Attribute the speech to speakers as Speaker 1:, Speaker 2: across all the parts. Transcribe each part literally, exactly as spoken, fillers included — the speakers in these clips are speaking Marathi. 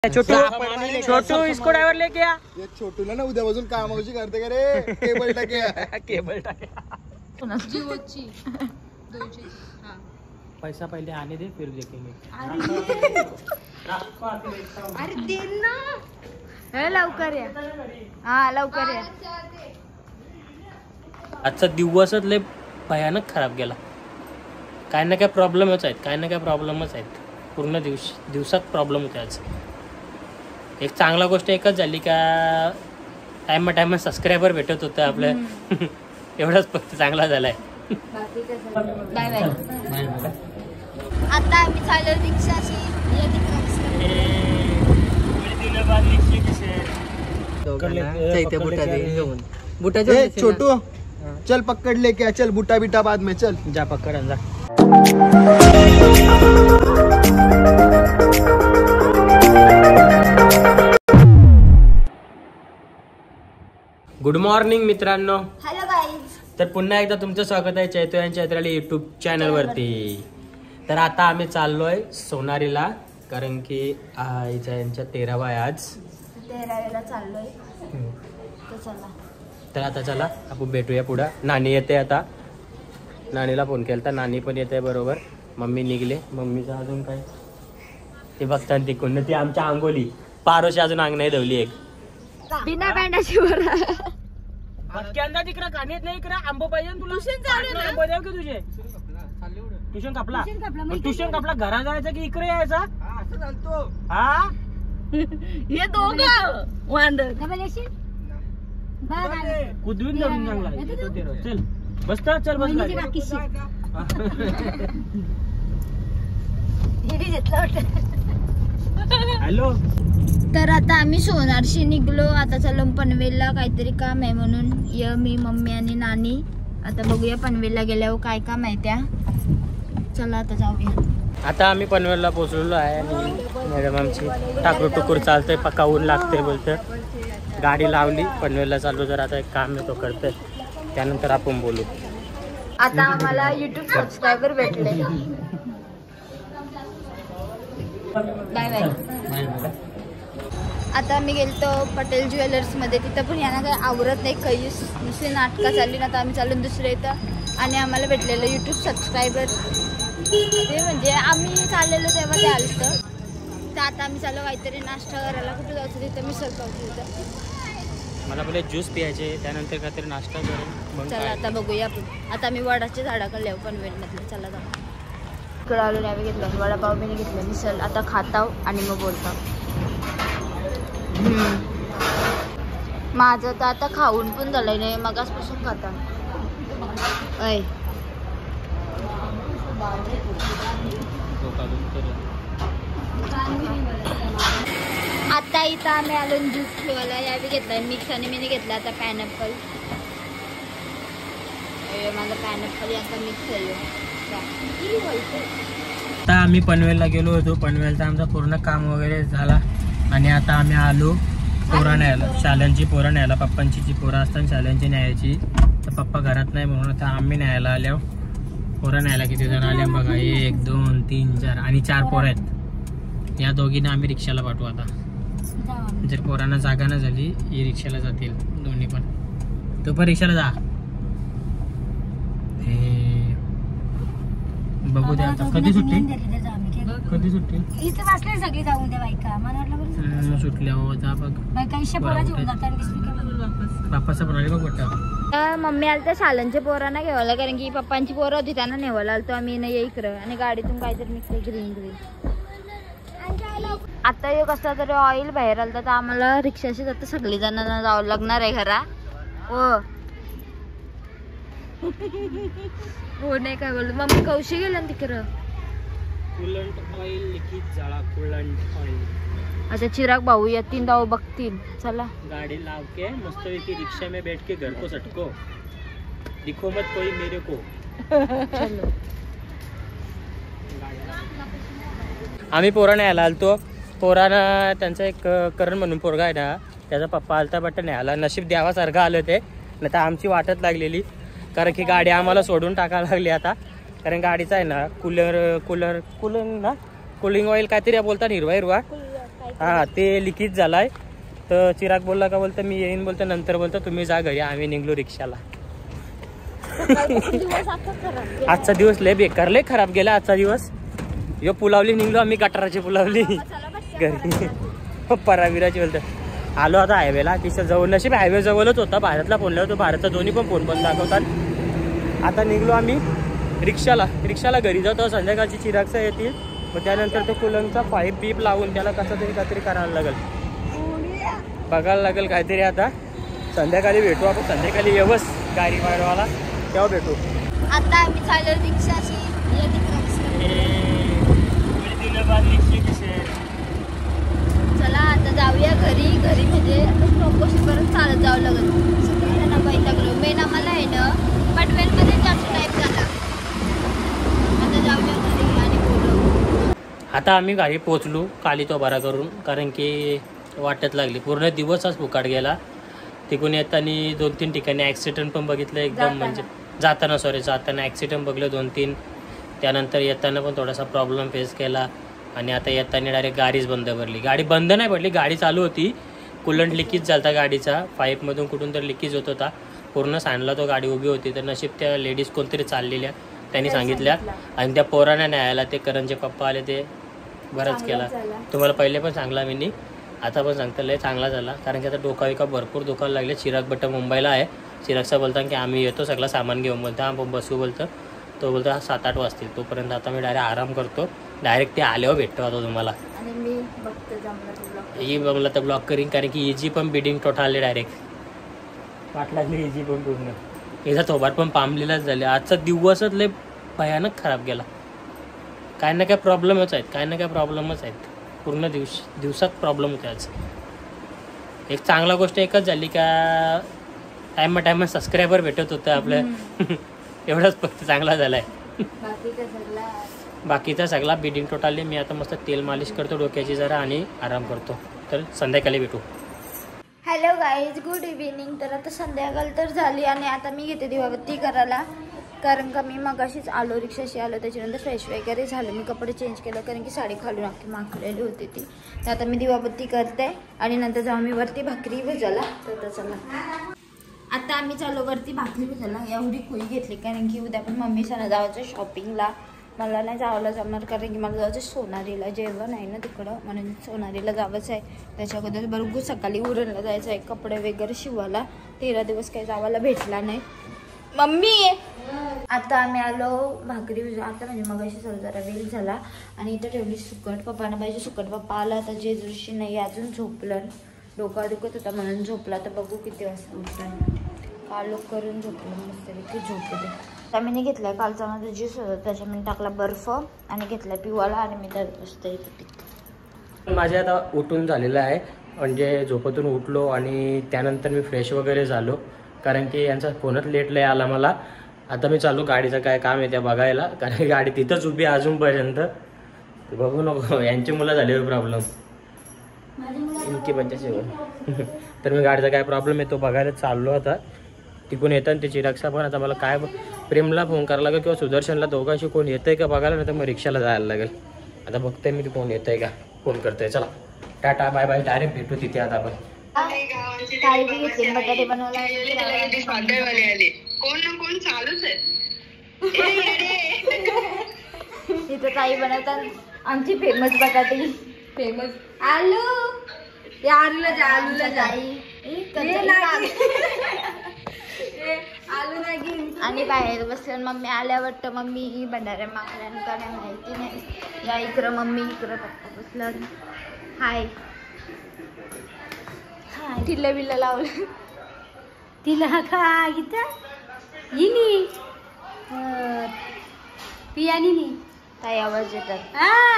Speaker 1: छोटू छोटू इसको ड्राइवर लेके आ।
Speaker 2: ये छोटूला ना उद्यापासून कामावशी करते का रे? केबल टाके
Speaker 1: केबल टाके
Speaker 3: जिओची दोनशे। हां
Speaker 1: पैसा पहले आने दे फिर देखेंगे।
Speaker 3: अरे दे ना,
Speaker 4: हे लवकर या। हा लवकर या।
Speaker 1: आजचा दिवसच लय भयानक खराब गेला। काय ना काय प्रॉब्लेमच आहेत, काय ना काय प्रॉब्लेमच आहेत। पूर्ण दिवस दिवसात प्रॉब्लेम होते आज। एक चांगला गोष्ट एकच झाली का टाइम टाइम सबस्क्रायबर भेटत होतं आपल्या एवढाच फक्त चांगला झालाय।
Speaker 4: Bye bye. आता आम्ही चाललो रिक्षाशी।
Speaker 2: छोटू चल पकड़ लेके आ, चल बूटा बीटा बाद में चल।
Speaker 1: जा पकड़ जा। गुड मॉर्निंग मित्रांनो।
Speaker 4: Hello guys.
Speaker 1: तर पुन्हा एकदा तुमचं स्वागत आहे चैतो यांच्या यात्रेला यूट्यूब चॅनलवरती। तर आता आम्ही चाललोय सोनारीला, कारण की आईच्या यांच्या तेरावा आहे आज।
Speaker 4: तेराव्याला चाललोय तर चला।
Speaker 1: तर आता चला आपण भेटूया पुढं। नानी येते आता, नानीला फोन केला, नानी पण येते बरोबर। मम्मी निघले, मम्मीचं अजून काय ते बघताना तिकडून ती आमच्या अंगोली पारोशी अजून अंग नाही धवली एक
Speaker 4: बिना बँडाची बरा
Speaker 1: बक्क्यांदा तिकडं कानेत नाही इकडं आंबो पाहिजे तुला। आंबो द्याव की तुझे ट्युशन कापला ट्युशन कापला घरा जायचं की इकडे यायचा? हा
Speaker 4: हे दोघं वांदर
Speaker 1: कुदवीन धरून चांगला चल बस चल बस हॅलो।
Speaker 4: तर आता आम्ही सोनारशी निघलो। आता चाललो पनवेलला, काहीतरी काम आहे म्हणून य मी मम्मी आणि नानी। आता बघूया पनवेलला गेल्यावर काय काम आहे त्या। चला आता जाऊया।
Speaker 1: आता आम्ही पनवेलला पोहोचलेलो आहे आणि मॅडम आमची टाकूर टुकूर चालतंय, पक्का ऊन लागतंय बोलतं। गाडी लावली, पनवेलला चाललो। जर आता एक काम आहे तो करतोय, त्यानंतर आपण बोलू।
Speaker 4: आता आम्हाला युट्यूब सबस्क्रायबर भेटले। Bye bye. आता मी गेलतो पटेल ज्वेलर्स मध्ये, तिथं पण यांना काही आवरत नाही, काही दुसरी नाटकं चालली ना। आता आम्ही चालून दुसऱ्या इथं आणि आम्हाला भेटलेलं युट्यूब सबस्क्रायबर ते म्हणजे आम्ही चाललेलो तेव्हा ते आलं। तर आता आम्ही चाललो काहीतरी नाश्ता करायला। कुठं जायचं तिथं मिसळ पावची तिथं
Speaker 1: मला पहिले ज्यूस प्यायचे, त्यानंतर काहीतरी नाश्ता करून
Speaker 4: चला आता बघूया आपण। आता आम्ही वडाच्या झाडाकडे येऊ पनवेलमधले। चला जाऊ। इकडं आलो नाही घेतलं वडापाव मी घेतलं, मिसळ आता खाताव आणि मग बोलताव। माझं तर आता खाऊन पण झालंय नाही, मगासपासून खाता ऐ आता इथं आम्ही आलो ज्यूस ठेवायला। यावी घेतलाय मिक्स आणि मी घेतला आता पायनॅपल। माझा पायनॅपल आता मिक्स आहे।
Speaker 1: आता आम्ही पनवेलला गेलो होतो, पनवेलचा आमचा पूर्ण काम वगैरे झाला आणि आता आम्ही आलो पोरं न्यायला। शाल्यांची पोरं न्यायला, पप्पांची जी पोरं असतात शाल्यांची न्यायची, तर पप्पा घरात नाही म्हणून आता आम्ही न्यायला आलो। पोरं न्यायला किती जण आले बघा, एक दोन तीन चार आणि चार पोरं आहेत। या दोघींना आम्ही रिक्षाला पाठवू आता। जर पोरांना जागा न झाली ही रिक्षाला जातील दोन्ही पण। तू पण रिक्षाला जा। बघू द्या आता कधी सुट्टी, कधी सुट्टी
Speaker 3: इथे बसले सगळे जाऊन द्या बायका। मला वाटलं
Speaker 1: सुटल्या हो जा बघ
Speaker 3: बायका इशे पोरा जेवून जातात वीस रुपये
Speaker 1: बाप्पाचा प्रणाली बघ वाटतं।
Speaker 4: मम्मी आली तर शालांच्या पोरांना घेवायला, कारण की पप्पांची पोरं होती त्यांना नेवायला आलतो आम्ही नाही इकडं। आणि गाडीतून काहीतरी मिक्स ग्रीन ग्रीन। आता एक कसला तरी ऑइल बाहेर आलं तर आम्हाला रिक्षाशीच आता सगळी जणांना जावं लागणार आहे घरा। हो हो नाही काय बोलतो मम्मी कौशी गेलं तिकडं।
Speaker 1: कूलंट ऑइल लिक्विड जाळा, कूलंट ऑइल।
Speaker 4: अच्छा चिराग भाऊ येतील जाऊ बघतील। चला
Speaker 1: गाड़ी लाव के मस्तपैकी रिक्शा में बैठ के घर को सटको, दिखो मत कोई मेरे को।
Speaker 4: चलो
Speaker 1: आम्ही पोरा न्यायला आलतो। पोरानं त्यांचा एक करण म्हणून पोरगा आहे ना, त्याचा पप्पा आलता बट न्यायला। नशीब द्यावासारखं आलं ते, नाही तर आमची वाटत लागलेली, कारण की गाडी आम्हाला सोडून टाकायला लागली आता। कारण गाडीचा आहे ना कूलर कूलर कूलर ना कूलिंग ऑइल काहीतरी बोलतात हिरवा हिरवा हा ते लिकेज झालाय. तर चिराग बोलला का बोलतं मी येईन बोलतं, नंतर बोलतं तुम्ही जा घरी, आम्ही निघलो रिक्षाला. आजचा दिवस लय बेकार, लय खराब गेला आजचा दिवस. यो पुलावली निघलो आम्ही, गटाराची पुलावली घरी पराविराची बोलतं. आलो आता हायवेला, तिच्या जवळ नशीब हायवे जवळच होता. भारतला फोन लावतो, भारतचा दोन्ही पण फोन पण दाखवतात. आता निघलो आम्ही रिक्षाला, रिक्षाला घरी जातो. संध्याकाळची चिरागचा येतील, मग त्यानंतर तो कुलंगचा पाईप बीप लावून त्याला कसं तरी काहीतरी करायला लागेल, बघायला लागेल काहीतरी. आता संध्याकाळी भेटू आपण, संध्याकाळी येवस गाडी वाढवायला, तेव्हा भेटू.
Speaker 4: आता आम्ही चाललो रिक्षाशी. चला आता जाऊया घरी. घरी म्हणजे प्रपोशन परत चालत जावं लागेल. सगळ्यांना बाई लागलो. मेन आम्हाला आहे ना पटवेलमध्ये जास्त टाईप झाला. आता जाऊया घरी आणि बोलू.
Speaker 1: आता आम्ही गाडी पोचलो काली तो बरा करून, कारण की वाटत लागली. पूर्ण दिवसच फुकाट गेला. तिकडून येताना दोन तीन ठिकाणी ॲक्सिडेंट पण बघितलं एकदम, म्हणजे जाताना सॉरी जाताना ॲक्सिडेंट बघलं दोन तीन. त्यानंतर येताना पण थोडासा प्रॉब्लेम फेस केला. आणि आता येताना डायरेक्ट गाडीच बंद पडली. गाडी बंद नाही पडली, गाडी चालू होती. कुलंट लिकेज झाला होता गाडीचा, पाईपमधून कुठून तर लिकेज होत होता. पूर्ण सांडला तो, गाडी उभी होती. तर नशीब त्या लेडीज कोणतरी चाललेल्या त्यांनी सांगितल्या, आणि त्या पोराने न्यायला ते करणचे पप्पा आले, ते बराच केला. तुम्हाला पहिले पण सांगला मी, आता पण सांगता लय चांगला झाला. कारण की आता डोका विका भरपूर दुखायला लागले. चिराग बट्टा मुंबईला आहे. चिरागचा बोलता की आम्ही येतो सगळं सामान घेऊन, बोलतो हा बसू बोलतं. तो बोलतो हा सात आठ वाजतील. तोपर्यंत आता मी डायरेक्ट आराम करतो. डायरेक्ट ते आल्यावर भेटतो आता तुम्हाला.
Speaker 4: आणि मी बघते जमलं तर ब्लॉग.
Speaker 1: ही बघला तर ब्लॉक करीन, कारण की इजी पण बिडिंग टोटा आले डायरेक्ट वाट लागली इजी पण पूर्ण. याचा थोबार पण पांबलेलाच झाले. आजचा दिवसच लय भयानक खराब गेला. काय ना काय प्रॉब्लेमच आहेत, काय ना काय प्रॉब्लेमच आहेत. पूर्ण दिवस दिवसात प्रॉब्लेम होते आज. एक चांगला गोष्ट एकच झाली का टाइम टाइम सबस्क्रायबर भेटत होतं आपल्या. एवढाच फक्त चांगला झाला आहे. बाकीचा सगळा बिडिंग टोटाली. मी आता मस्त तेल मालिश करतो डोक्याची जरा आणि आराम करतो. तर संध्याकाळी भेटू.
Speaker 4: Hello guys, good evening. तर आता संध्याकाळ तर झाली आणि आता मी घेते दिवाबत्ती करायला. कारण का मी मग अशीच आलो, रिक्षाशी आलो, त्याच्यानंतर फ्रेश वगैरे झालं. मी कपडे चेंज केलं कारण की साडी खालून अख्खी माखलेली होती ती. तर आता मी दिवाबत्ती करते आणि नंतर जाऊन मी वरती भाकरी भजायला. तर चला आता आम्ही चालू वरती भाकरी भजायला. एवढी कुई घेतली कारण की उद्या पण मम्मीच्यानं जायचं शॉपिंगला. मला नाही जावं जमणार कारण की मला जायचं सोनारीला, जेवण आहे ना तिकडं, म्हणून सोनारीला जावंच आहे. त्याच्या अगोदर बरोबर सकाळी उरणला जायचं आहे कपडे वगैरे शिवायला. तेरा दिवस काही जावायला भेटला नाही. मम्मी आता आम्ही आलो भाकरी भजा. आता म्हणजे मग अशी सर्व जरा वेळ झाला आणि इथं ठेवली सुकट. पप्पांना पाहिजे सुकट. पप्पा आला आता जे दृष्टी नाही अजून झोपलं. डोका दुखत होता म्हणून झोपला. तर बघू किती वाजता उठला. कालो करून झोपलं मस्त की झोपू दे. त्यामुळे घेतलाय कालचा माझा ज्यूस होता, त्याच्यामध्ये टाकला बर्फ आणि घेतलाय पिवाला आणि मी तर बसते इथे.
Speaker 1: माझे आता उठून झालेलं आहे, म्हणजे झोपेतून उठलो आणि त्यानंतर मी फ्रेश वगैरे झालो. कारण की यांचा फोनच लेट लय आला मला. आता मी चालू गाडीचं काय काम आहे त्या बघायला, कारण की गाडी तिथंच उभी अजूनपर्यंत. बघू नको यांची मुलं झाली प्रॉब्लेम इनकी पंचायत. तर मी गाडीचा काय प्रॉब्लेम आहे तो बघायला चाललो आता. तिकून येतात ते चिरागचा पण. आता मला काय प्रेमला फोन करायला लागेल किंवा सुदर्शनला, दोघांशी कोण येतंय का बघायला, नाही तर मग रिक्षाला जायला लागेल. आता बघते मी कोण येतंय का, फोन करतोय. चला टाटा बाय बाय, डायरेक्ट भेटू तिथे आता आपण.
Speaker 4: काही बी घेतली बटाटे बनवला. तिथं काही बनवतात आमची फेमस बटाटे. फेमस आलू. या आलूला जा, आलूला जाई आणि बाहेर बसून मम्मी आल्या वाटतं. मम्मी बंडाऱ्या माकड्यांकडे माहिती नाही. या इकडं मम्मी, इकडं पप्पा बसलं. हाय हाय. तिला बिला लावलं तिला का इथं इनी पियानी काय आवाज येतात.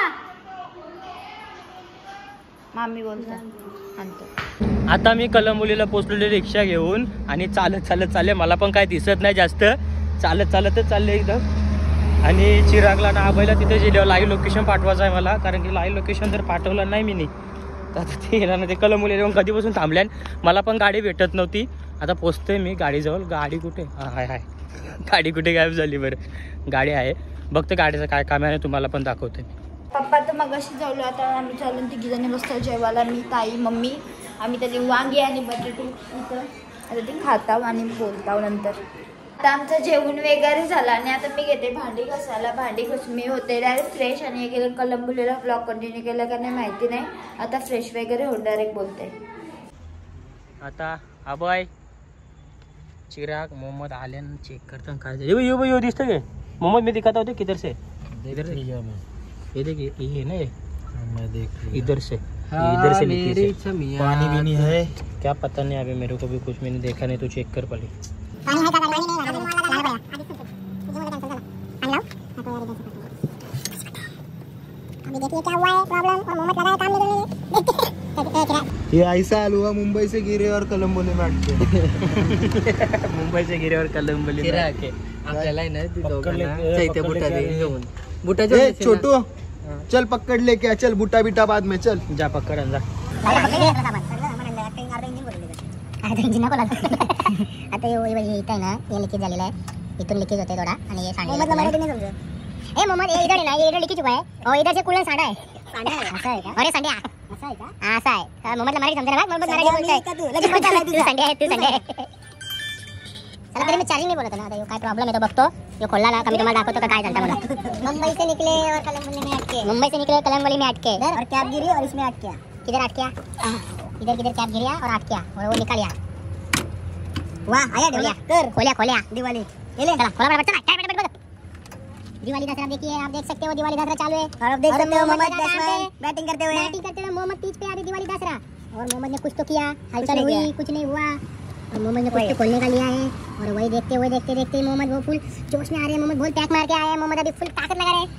Speaker 4: मामी बोलतात आणतो.
Speaker 1: आता मी कलंबोलीला पोचलेली रिक्षा घेऊन आणि चालत चालत चालले. मला पण काय दिसत नाही जास्त, चालत चालतच चालले एकदम. आणि चिरागला ना आबाईला तिथे गेल्यावर लाईव्ह लोकेशन पाठवायचं आहे मला, कारण की लाईव्ह लोकेशन जर पाठवलं नाही मी तर आता ते गेला ना. ते कलंबोलीला येऊन कधीपासून थांबल्यान, मला पण गाडी भेटत नव्हती. आता पोचतोय मी गाडीजवळ. गाडी कुठे, हां हाय हाय गाडी कुठे गायब झाली बरं. गाडी आहे, बघते गाडीचं काय काम आहे तुम्हाला पण दाखवते.
Speaker 4: पप्पा तर मगाशी जेवलो, आता आम्ही चालून तिघी जणी बसतो जेवायला. मी, ताई, मम्मी. आम्ही त्याची वांगी आणि बटाटे इथं आता ते खाताव आणि बोलताव नंतर. आता आमचं जेवण वगैरे झालं आणि आता मी घेते भांडी घासायला. भांडी घासून मी होते डायरेक्ट फ्रेश आणि एक कलंबुलीला ब्लॉग कंटिन्यू केला का नाही माहिती नाही. आता फ्रेश वगैरे होऊन डायरेक्ट बोलते.
Speaker 1: आता अभय चिराग मोहम्मद आल्यान चेक करता काय यो यो यो दिसतं काय मोहम्मद? मी दिखाता होते किधर से? इधर से ये देखिए ये ना, मैं देख इधर से इधर से नीचे से पानी भी नहीं है क्या पता नहीं. अभी मेरे को भी कुछ मैंने देखा नहीं, तो चेक कर पड़ी.
Speaker 2: ये ऐसा आलू हुआ मुंबई से गिरे और कलंबोली में अटके.
Speaker 1: मुंबई से गिरे और कलंबोली में अटके.
Speaker 5: आपल्याला ना
Speaker 2: ए, छोटू चल पकड़ लेके आ, चल बुटा बिटा बाद में चल.
Speaker 1: जा पकड़ जा.
Speaker 6: आता इथं आहे ना, हे लिकेज झालेलं आहे. इथून लिकेज होते थोडा आणि हे सांडलं. ए मोहम्मद ये इधर है ना, ये इधर लिकेज हुआ है और इधर से कूलर सांडा है. सांडा है ऐसा है क्या? अरे सांडा ऐसा है क्या? ऐसा है. मोहम्मद मराठी समझा ना, मोहम्मद मराठी बोलता है. लगेच बोलता है तू सांडा है, तू सांडा है. चला तरी मी चार्जिंग नाही बोलत ना. आता काय प्रॉब्लेम आहे तो बघतो. यो खोलला ना, कमी तुम्हाला दाखवतो का काय झालं मला. मुंबई से निकले और कलंबोली में अटके. मुंबई से निकले कलंबोली में अटके और कैब गिरी और इसमें अटके. किधर अटके? इधर किधर कैब गिरा और अटके और वो निकल गया. वाह आया ढोलिया कर खोलिया खोलिया दिवाली ये ले. चला खोला बड़ा बच्चा. काय बेटा बेटा दिवाली दसरा देखिए, आप देख सकते हो दिवाली दसरा चालू है और आप देख सकते हो मोहम्मद बैटिंग करते हुए बैटिंग करते हुए मोहम्मद पीच पे आ रही दिवाली दसरा. और मोहम्मद ने कुछ तो किया, हलचल हुई, कुछ नहीं हुआ और मोहम्मद ने कुछ तो खोलने का लिया है. और वही देखते हुए देखते देखते मोहम्मद वो फुल जोश में आ रहे हैं. मोहम्मद बहुत पैक मार के आए हैं. मोहम्मद अभी फुल ताकत लगा रहे हैं.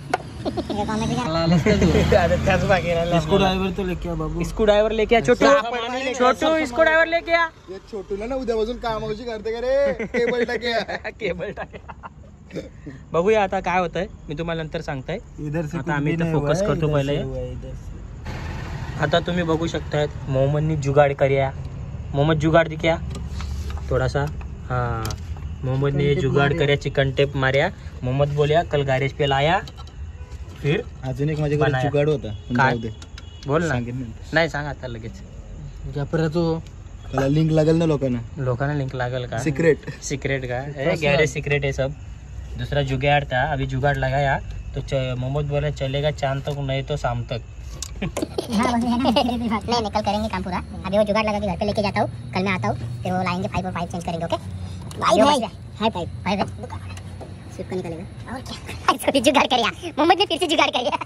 Speaker 5: इसको ड्राइवर तो लेके आ बाबू.
Speaker 1: इसको ड्राइवर लेके आ छोटू. छोटू इसको ड्राइवर लेके आ.
Speaker 2: ये छोटूला ना उद्यापासून कामावशी करते का रे. केबल टाके
Speaker 1: केबल टाके. बघूया आता काय होतंय, मी तुम्हाला नंतर सांगताय.
Speaker 5: इधर से
Speaker 1: आता आम्ही इथं फोकस करतो पहिले. आता तुम्ही बघू शकताय मोहम्मदनी जुगाड़ करिया. मोहम्मद जुगाड़ दिख्या थोड़ा सा. हाँ मोहम्मद ने जुगाड़ करिया, चिकन टेप मारिया. मोहम्मद बोलिया कल गैरेज पे लाया. फिर
Speaker 2: अजून एक माझ्याकडे जुगाड होता.
Speaker 1: काय?
Speaker 2: जाऊ दे.
Speaker 1: बोल ना.
Speaker 2: सांगेन नंतर.
Speaker 1: नाही सांग आता लगेच.
Speaker 2: त्याला लिंक लागेल ना लोकांना.
Speaker 1: लोकांना लिंक लागेल का?
Speaker 2: सिक्रेट
Speaker 1: सीक्रेट का? गैरेज सीक्रेट है सब. दूसरा जुगाड़ था, अभी जुगाड़ लगाया तो मोहम्मद बोला चलेगा चांद तक नहीं तो शाम तक.
Speaker 6: नहीं निकल करेंगे काम पूरा. अभी वो जुगाड़ लगा के घर पे लेके जाता हूँ. कल मैं आता हूँ फिर वो लाएंगे पाइप और पाइप चेंज करेंगे. ओके भाई हाई पाइप पाइप स्विप का निकलेगा और क्या. इसको भी जुगाड़ करिया मोहम्मद ने, फिर से जुगाड़ करिया.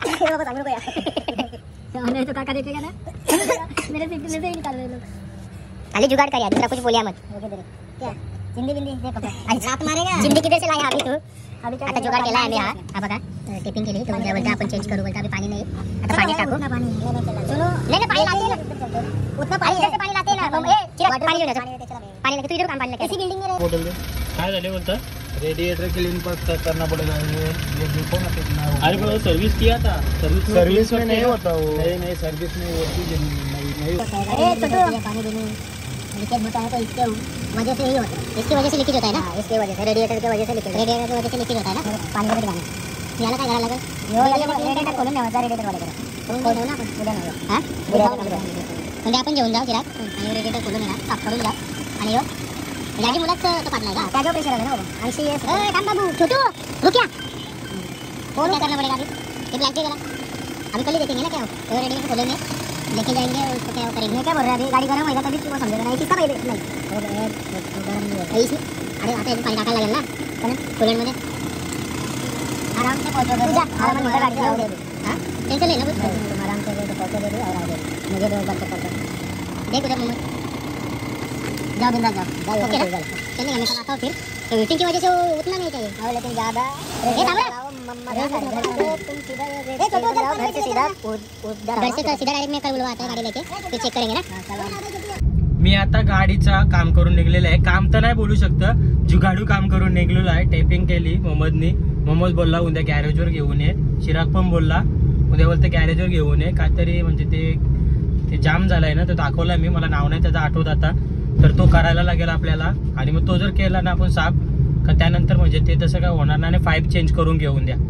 Speaker 6: हमने तो काका देखेगा ना मेरे फिर से निकाल रहे लोग. खाली जुगाड़ करिया, दूसरा कुछ बोलिया मत. क्या जिंदी बिंदी दे कपड़ा अच्छा हाथ मारेगा. जिंदी किधर से लाया अभी तू? अभी आता जुगाड़ केला आम्ही. हा हा बघा टिपिंग केली. तो म्हणजे बोलता आपण चेंज करू. बोलता अभी पाणी नाही. आता पाणी टाकू. पाणी चलो नाही नाही पाणी लाते ना. उतना पाणी जैसे पाणी लाते ना. ए चिराग पाणी घेऊन जा. पाणी लेके तू इधर काम पाणी लेके. ऐसी बिल्डिंग में
Speaker 2: बोतल दे.
Speaker 1: काय झाले बोलता?
Speaker 5: रेडिएटर क्लीन करना पड़ेगा. ये ये देखो ना कितना.
Speaker 1: अरे वो सर्विस किया था. सर्विस
Speaker 2: सर्विस में नहीं होता वो.
Speaker 5: नहीं नहीं सर्विस में वो चीज नहीं नहीं.
Speaker 6: अरे छोटू पानी देने लीकेज होता है तो इसके वजह से ही होता है. इसकी वजह से लीकेज होता है ना. इसकी वजह से रेडिएटर की वजह से लीकेज रेडिएटर की वजह से लीकेज होता है ना. पानी का दिखाना याला काय करायला लागेल. रेडिएटर खोलून ठेवायचा. रेडिएटर वाले करा खोलू ना आपण उद्या नाही. हां म्हणजे आपण जेवून जाऊ चिराग आणि रेडिएटर खोलून येणार साफ करून जाऊ. आणि यो गाडी मुलाच तो पाडलाय का. त्याचा प्रेशर आहे ना बाबा. ऐंशी एस. ए काम बाबू छोटू रुक क्या फोन क्या करना पड़ेगा अभी. ये ब्लैंक देगा अभी कल ही देखेंगे ना क्या हो. तो रेडिएटर खोलेंगे लेके जाएंगे उसको क्या करेंगे. क्या बोल रहा है अभी गाड़ी गर्म होगा तभी वो समझेगा नहीं. किसका पहले नहीं वो गर्म नहीं होता इसी. अरे आता है पानी टाकायला लागेल ना पण कूलर मध्ये आराम से पहुंचो. तुझा आराम से गाड़ी जाऊ दे. हां टेंशन लेना कुछ आराम से पहुंचो दे और आ दे. मुझे दो बार पकड़ देख उधर मोहम्मद जाओ बिंदास जाओ. ओके ना चलेंगे. मैं आता हूं फिर. तो वेटिंग की वजह से वो उतना नहीं चाहिए और लेकिन ज्यादा. ए थांबा मम्मा तुम सीधा ए तो तो घर से सीधा घर से सीधा डायरेक्ट में कल बुलवाता है गाड़ी लेके. फिर चेक करेंगे ना.
Speaker 1: मी आता गाडीचा काम करून निघलेलं आहे. काम तर नाही बोलू शकतं, जुगाडू काम करून निघलेलो आहे. टेपिंग केली मोहम्मदनी. मोहम्मद बोलला उद्या गॅरेजवर घेऊन ये. चिराग पण बोलला उद्या बोलते गॅरेजवर घेऊन ये. काहीतरी म्हणजे ते ते जाम झालाय ना, तो दाखवला मी. मला नाव नाही त्याचा आठवत आता. तर तो करायला लागेल आपल्याला. आणि मग तो जर केला ना आपण साफ का त्यानंतर म्हणजे ते तसं काय होणार नाही. आणि पाईप चेंज करून घेऊन द्या. तर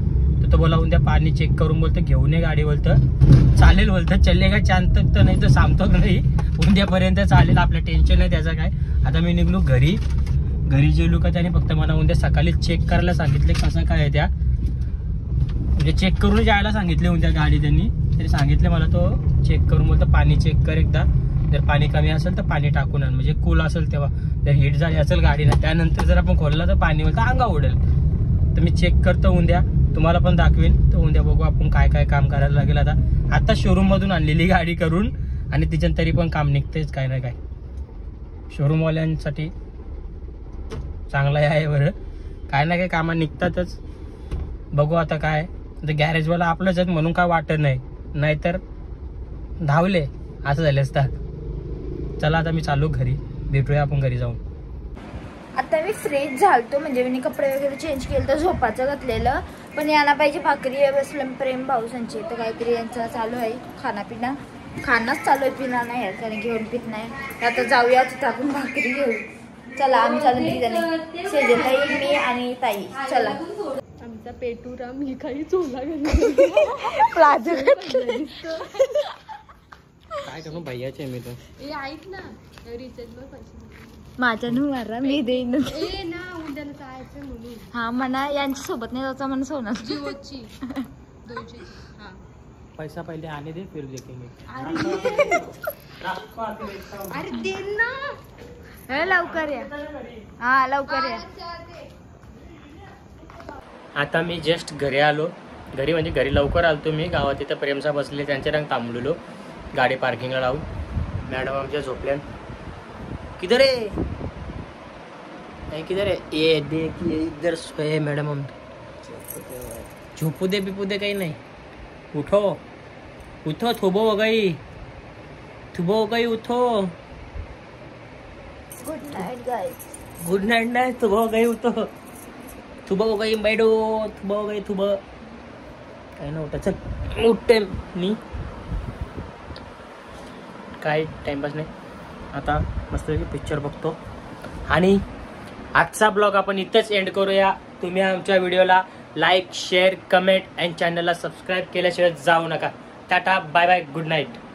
Speaker 1: तर तो बोला उद्या पाणी चेक करून बोलतं घेऊन ये गाडी, बोलतं चालेल, बोलतं चल्लेगा चांद तक तर नाही तर सांगतो नाही, उद्यापर्यंत चालेल, आपलं टेन्शन नाही त्याचं काय. आता मी निघलो घरी. घरी गेलो का त्याने फक्त मला उद्या सकाळी चेक करायला सांगितले कसं काय आहे त्या, म्हणजे चेक करून जायला सांगितले उद्या गाडी त्यांनी. तरी सांगितले मला तो चेक करून बोलतं पाणी चेक कर एकदा, जर पाणी कमी असेल तर पाणी टाकून आण, म्हणजे कूल असेल तेव्हा, जर हीट झाली असेल गाडीला त्यानंतर जर आपण खोलला तर पाणी बोलतं अंगा उडेल. तर मी चेक करतो उद्या, तुम्हाला पण दाखवेन. तर उद्या बघू आपण काय काय काम करायला लागेल. आता आता शोरूम मधून आणलेली गाडी करून, आणि तिच्यात तरी पण काम निघतेच काय ना काय. शोरूमवाल्यांसाठी चांगलं आहे बरं, काय ना काय कामं निघतातच. बघू आता काय. तर गॅरेजवाला आपलंच आहेत म्हणून काय वाटत नाही, नाहीतर धावले असं झाले असतात. चला आता मी चालू घरी, भेटूया आपण घरी जाऊन.
Speaker 4: आता मी फ्रेश झालतो, म्हणजे मी कपडे वगैरे चेंज केलं तर झोपाचं घातलेलं. पण याला पाहिजे भाकरी आहे बसलं प्रेम भाऊसांची, तर काहीतरी यांचा चालू आहे खानापिना. खाणंच चालू आहे, पिना नाही यार, कारण घेऊन पित नाही. आता जाऊया तिथं आपण भाकरी घेऊ. चला आम्ही चालू तिघी जणी, सेजल मी आणि ताई. चला
Speaker 3: आमचा पेटूरा मी काही चोला
Speaker 4: प्लाझो
Speaker 1: काय करू भैयाचे मी तर.
Speaker 3: ए ऐक ना, रिचार्जवर पैसे
Speaker 4: माझ्या नु मारा मी देईन.
Speaker 3: ए ना उद्याला जायचं म्हणून.
Speaker 4: हा म्हणा यांच्या सोबत नाही जायचं म्हणून सोना
Speaker 3: जिओची दोनशे. हा
Speaker 1: पैसा पहिले आने दे फिर देखेंगे.
Speaker 3: अरे दे ना.
Speaker 4: हे लवकर या. हा लवकर या.
Speaker 1: आता मी जस्ट घरी आलो. घरी म्हणजे घरी लवकर आलतो मी. गावात तिथं प्रेमसा बसले, त्यांच्या रंग थांबलेलो गाडी पार्किंगला लावून. मॅडम आमच्या झोपल्या. किधर है नहीं किधर है ये देखिए इधर सोए मैडम. हम झोपू दे बिपू दे काही नाही. उठो उठो, थोबो हो गई, थुबो हो गई, उठो.
Speaker 4: Good night guys.
Speaker 1: Good night नाही, थुबो हो गई, उठो. थुबो हो गई बैडो, थुबो हो गई, थुबो काही ना. उठा चल, उठते मी. काय टाइमपास नाही. आता मस्त पिक्चर बघतो. आणि आजचा ब्लॉग आपण इथेच एंड करूया. तुम्ही आमच्या व्हिडिओला लाईक, शेअर, कमेंट आणि चॅनलला सबस्क्राईब केल्याशिवाय जाऊ नका. टाटा, बाय बाय, गुड नाईट.